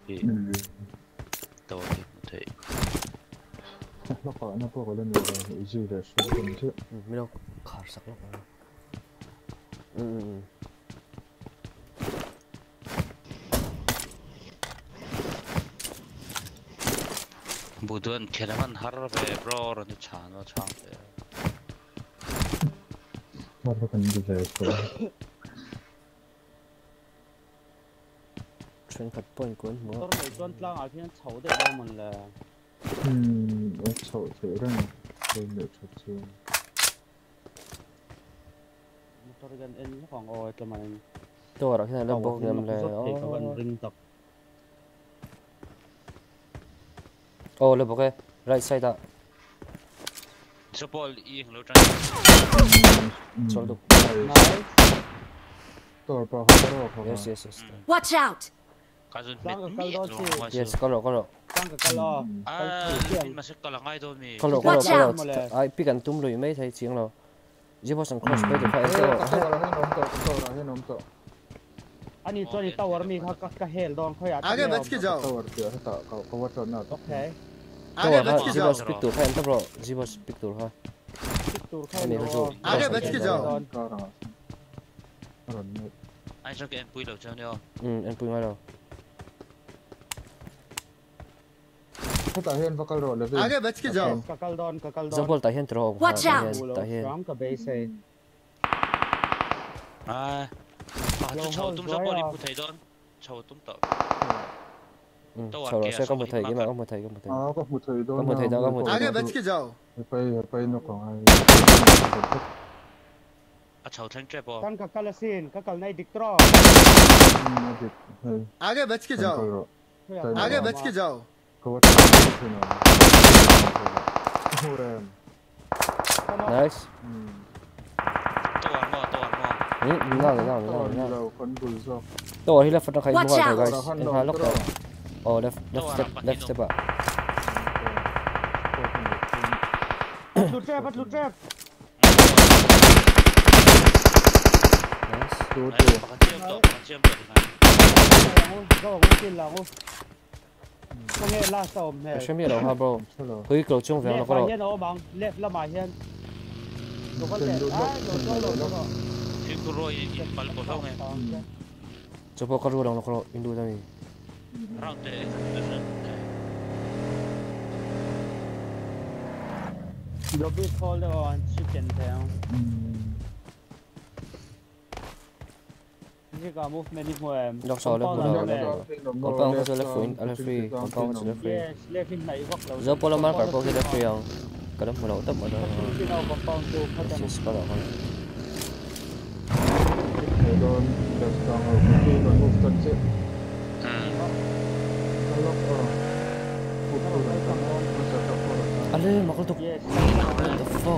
tàu thì thấy nó có nó có lên rồi ý gì để xuống bên chứ mình đâu khảo sát lắm butuan keraman har về bro rồi chán nó chán thế nó có cần gì để xuống chuyên cắt point cuốn mua tôi thấy chuyên lang ở phía xấu để đâu mình là nó xấu thế rồi tôi để chụp xuống tôi gần in nó còn ôi cho mình tôi ở cái này là bộ game là oh là bộ cái right side đó support y lâu trăng sol được tôi bảo họ yes Watch out. kasun yes có tăng cái lo mà sẽ có là ngay thôi mi có ai pick and tum lùi mấy thấy tiếng rồi chỉ có sang cross bay được phải anh cho đi tàu ở mi các hell don khơi आगे बच के जाओ tôi bảo có what not ok आगे बच के chỉ जाओ có speak to phải anh bro chỉ có speak to ha आगे बच के जाओ anh cho cái em bùi đầu cho nhau anh bùi ngay đâu tại hiện vào rồi là आगे बच के जाओ kakal don Zabol tại hiện trâu Watch out. tại hiện ram ka base chú cháu tung support đi phụ thầy don cháu tung tập sau đó sẽ có một thầy cái mà có một thầy có một thầy đó có một thầy आगे बच के जाओ phải nó còn ai cháu thanh trẻ bò tăng kakal sin kakal này dik tro आगे बच के जाओ आगे बच के जाओ có what nice đâu con bùi do tôi left nó khai mua Watch thầy out. guys em hai lock rồi oh left step ạ bắt lút trap nice chiêm được go tin là không nghe la sầu mẹ xem như đâu ha bro cứ cầu chung về nó có đâu hiên ô bằng left là mà hiên nó có left rồi thì cứ rồi bal cổ thông này cho bố có rồi đâu nó có Indo đây round thế nó bị fall rồi chicken theo cái cả movement đi mua em đọc sò left đâu còn bao nhiêu left wing left free còn bao nhiêu left free left in này góc đầu giờ polo man cả bao nhiêu left free không cái đó một đầu tập ở đó cái nào còn bao nhiêu phát triển có đâu không thầy đó được sang ở khi còn một tuần chứ Ale makul tuh what the fuck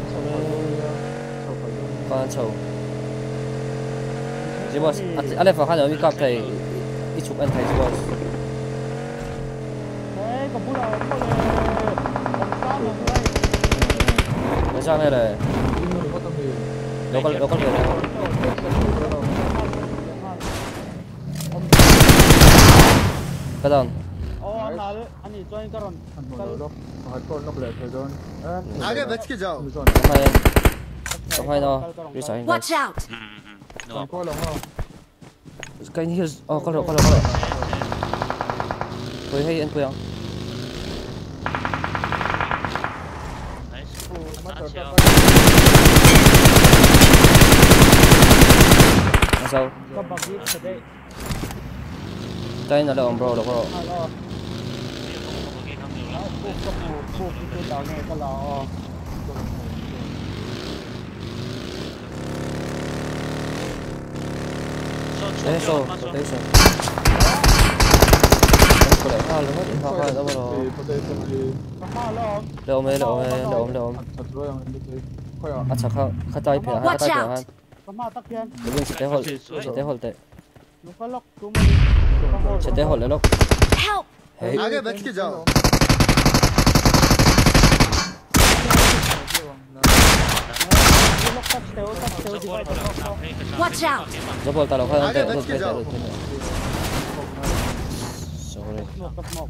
con sầu chị boss ale phải khai được cặp thầy ít chụp anh thầy chị boss đấy còn bút là cái sao này này local về đây cái đó anh join cái आगे बच के जाओ không hay đâu resign Watch out. cái như có rồi tôi hay anh quen sao cái nó là ông bro đâu có cái tàu này có lò rotation có lẽ hai luôn hết hai đâu rồi đâu mấy à chắc khá tay phải hai tay phải đừng sẽ hold tệ sẽ hold lại lúc आगे बच के जाओ Watch out. Double talo आगे बच के जाओ sorry smoke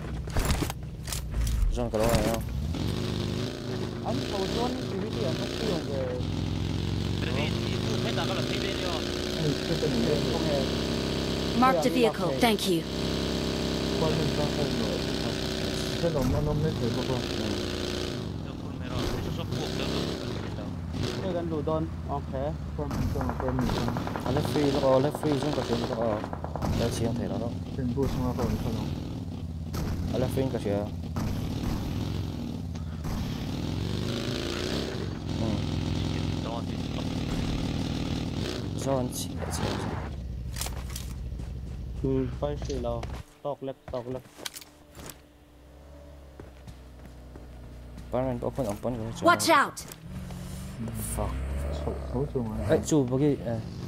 zone ka lo ai no anh cầu zone thì cái gì nó sử dụng về Thế nào là thấy bên rồi. công nghệ Marked a vehicle. Thank you. Qua lên ra không rồi. Thế nó mới thấy bao nhiêu. Được không mày rồi. Số cuộc được. chơi gần đủ đòn ok Qua mình left free lo left free zone ka chen lo da chiang thei lo no trên bus mà còn không. left free ka sia zone chi phải xử lo tóc left parent open go Watch out! fuck Số chung à. ai chu bagi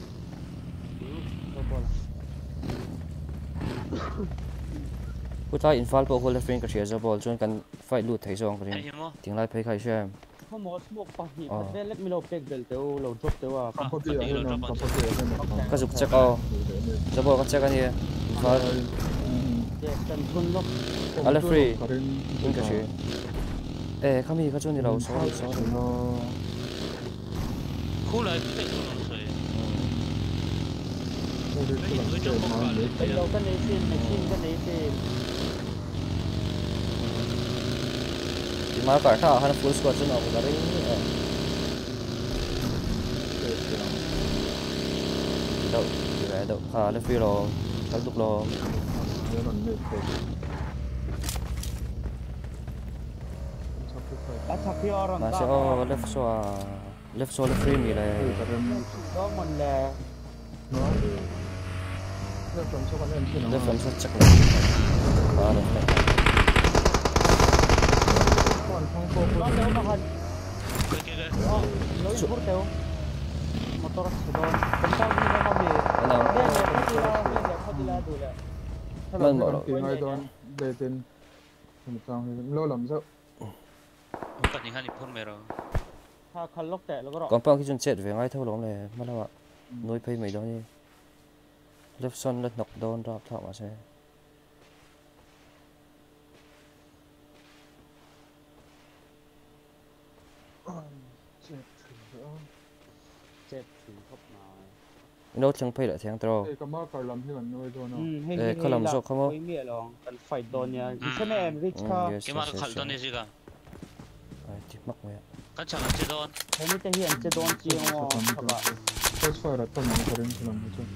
ผู้ใต้อินฟัลพวกเขาเลฟเฟนกับเชียร์จะบอลจนกันไฟลุดไถซองกัน Hay không? ถึงไล่เพย์ใครเชื่อม không có smoke bao nhiêu phải để let me know pick del teu lo drop teu à Kapoti ở bên này, kapoti ở bên này. ก็จุกเช็คเอาจะบอลก็เช็คกันเนี่ยอินฟัล để cần thun lúc เอาเลฟฟรี Karin อินกับเชียร์เขามีก็จนที่เราซ้อน nó Khu lại cái tên của nó rồi. nó đi Cái gì trong không phải là bây giờ cái này xin cái này xin มาก่อนถ้าฮันฟูลสควอตจนออกกันเลยเดี๋ยวเลฟฟรีเราทั้งตุกเรา nó còn mệt rồi. đã chặt khi orang มาเชียร์เลฟโซ่เลฟฟรีมีเลย Karin đó mình là nó nó còn cho con em chứ nó. เลฟฟรีสักจักเลยเลย Còn không cô đó nếu mà hành cái cái lối phút teu motor sudah tentang ni sama dia Ano? dia khadila dulu Thế Vâng, là bảo mình tìm ai đó để tên một trong lâu lắm rồi. cần những hành phun mày rồi. ha khalok te lo ro ก่อนป้องที่จนเจ็ดเวียงไอ้เท่าหลงเลยมาแล้วอ่ะน้อยเพย์ไม่ได้นี่เลฟซอนเล็ดนกโดนรอบเท่ามาใช่ chết thì khóc mà โน้ตยังเพย์ละเทียงตรอ Ê, cái marker làm thế còn nuôi thôi nó. Kau lam sok kamu. Oi mi long kan fight don ya bisa me reach ka Cái mà khẩn đơn này gì cả. ไอ้ที่มักไว้ Cái chẳng là chế đơn. ini te hian che don chi ngo ba First fire at tầm Karin làm thế chứ.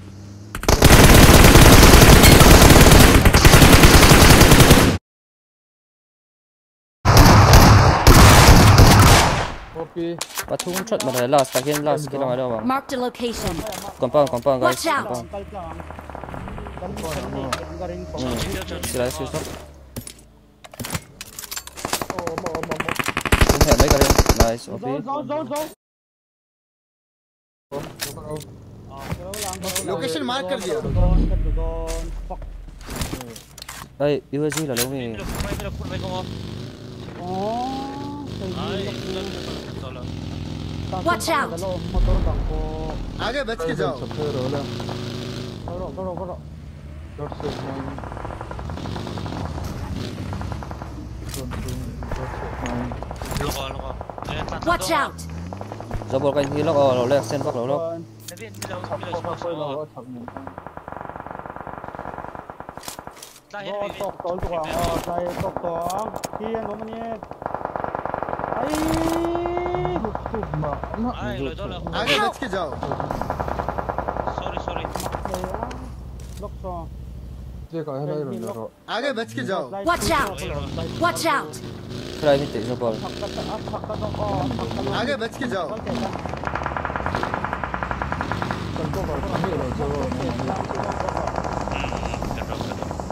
Copy. ปะทุ่งช็อตมาเลย last ตะเกียง last กี่ลงมาแล้วบ้าง Marked a location. ก่อนป้อง guys Watch out ก่อนป้อง kan garing ko สิไรสิสัก Ôm. คุณเห็นไหมกันเลย nice OP zone Location mark कर दिया. don fuck เฮ้ย UAG เหรอลูกมี Mày phun mày không? Ai, oh đó là Watch out. motor bang ko आगे बच के जाओ. Sắp tới rồi là. ro Dot set nine. Dot set nine. loko. Watch out! จะบอกกันทีแล้วก็เราแลกเส้นฟักเราแล้ว Cái viên cái đâu, Thập cái có đâu phơi sao? nó thập mình. Ta Go hết tok tol tu ang sai tok tong kian mo ni ai Tụt mà nó. Ai, lời đó là आगे बच के जाओ. sorry. lok so Thế cái này rồi. आगे बच के जाओ. Watch out! Watch out! ใครไม่ติดจะบอก आगे बच के जाओ. Cần có vào thằng này rồi cho nó. Cái đó.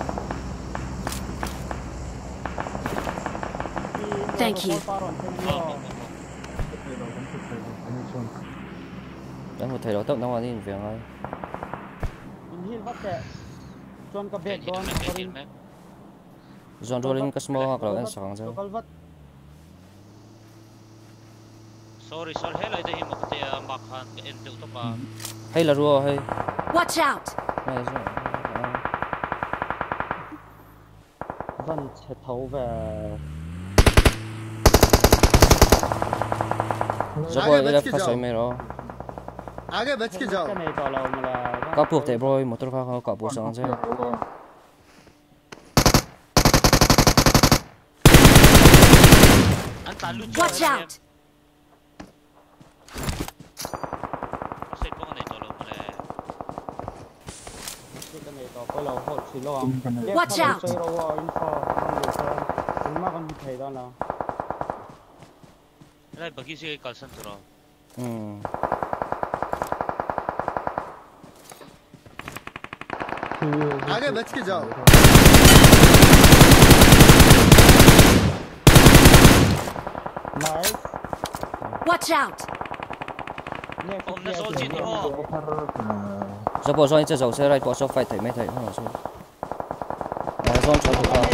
Thank you. แล้วmột thầy đó tận đâu mà đi về ngay hin bắt te chon ka bek don John rolling cái small hoặc là anh sáng chứ lokal vat Sorry, hết lại đây mà cái mặc hàng cái em tự tóc à. hay là rùa hay Watch out! này chứ vẫn sẽ thấu về Giờ bro left phát soi mày rồi. आगे बच के जाओ cái này tỏ lâu mà là Có buộc thế bro, một tôi có cả buộc sang chứ. Anh ta luôn Watch out! Sẽ có này tao lâu mà nè. cái này tỏ có lâu hot xí lâu Watch out! chơi đâu info chúng mà còn thấy đó là Đây bagi sih kalau sentro. आगे बच के जाओ nice Watch out! Om na sol chin ho. Giờ bro rồi dầu xe right bỏ số phải thấy mấy thấy không số. Zone cho tôi vào.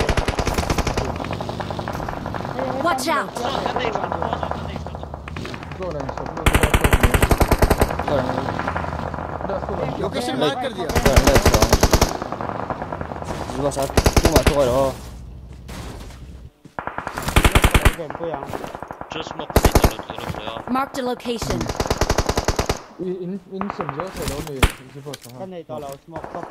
Watch out! Sol kan dei sol kan dei sol. Rồi này sắp Rồi, location mark कर दिया rồi let's go. Giờ sao cũng mà thôi rồi. game của yang Just smoke cái tao lâu rồi. Marked a location. in sân gió thay đó mình chỉ có sao cái này tỏ lâu smoke top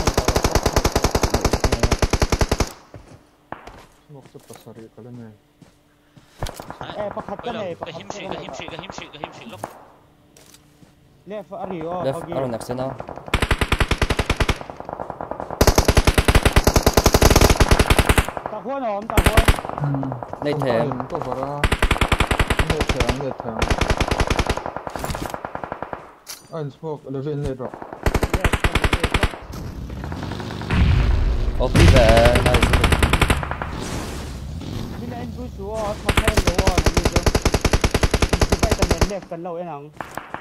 smoke sắp pasari cái này bắt hạt cái này Cái him shi lúc. left ario Left arrow next now. ta huân hòm ta huân Đây thế. có vào ra net thang anh smoke level net rồi Ok về. Bên anh cứ xuống thằng em đúng rồi như thế chỉ phải tầm đến đẹp cần lâu em nào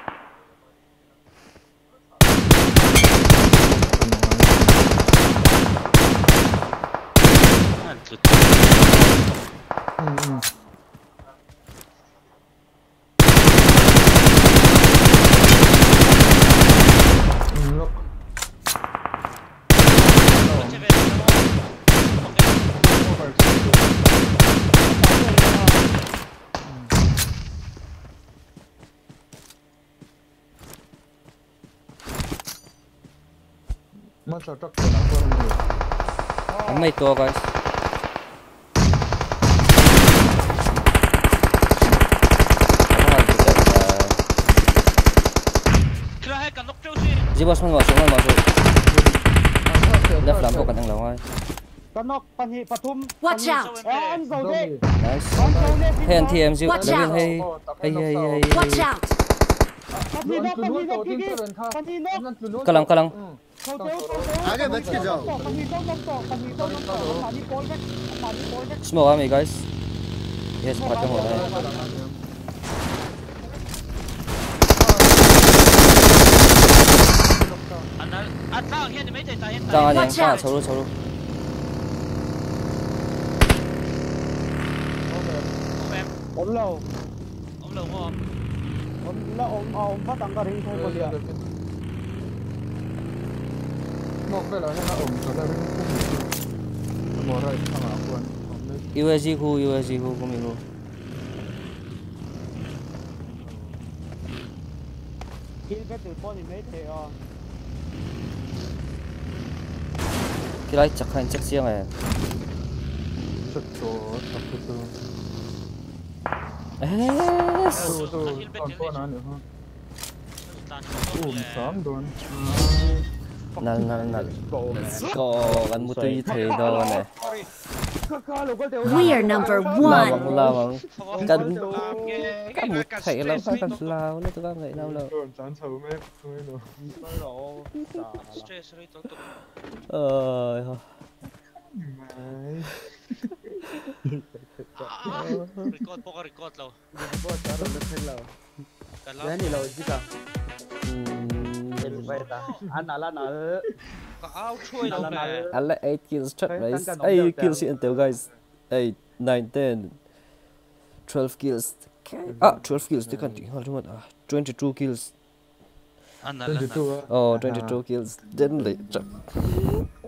Anh cứ look Mas cocok dengan apa ini? Mấy tua guys. kira hai kan nok trâu sih. Chỉ bớt xuống masuk. Left làm bộ cẩn thận lâu rồi. con nóc pan hi pathum Watch out! anh rồi đấy Nice. con trâu lên Hey anh TM dịu. Watch Level out. hey. Watch out! pan hi nóc pan hi nóc Kalang. thâu आगे बच के जाओ pan hi nóc pan hi nóc pan hi ball back Smoke army guys. Yes, bắt cái hồn này. Anh sao hiện thì mấy thầy tài hiện Đang tại. anh Watch em out. xấu luôn. Em ổn lâu ông lâu không? ổn là ổn bắt tăng cái ring thôi còn gì Smoke về là nó ổn cho ra ring cũng bỏ ra thằng nào quên USG khu của mình luôn. kill cái từ ball thì mấy thầy Cái này chắc hành chắc riêng này. rất chỗ tập từ Yes. còn có nào nữa không sớm luôn Nal. Có gắn một tí thế đó này. We are number one. Lawang. Kan một thể là sao kan lao nó tôi vậy đâu đâu. chán sầu mẹ thôi rồi Stress rate untuk. Record lâu. Kan đấy thì lâu chứ cả anh là Kau chui lâu nè. I like 8 kills chat guys. 8 kills until guys. 8, 9, 10, 12 kills. 12 kills they can't hold on. 22 kills. Anh là. Oh, 22 kills. Didn't late.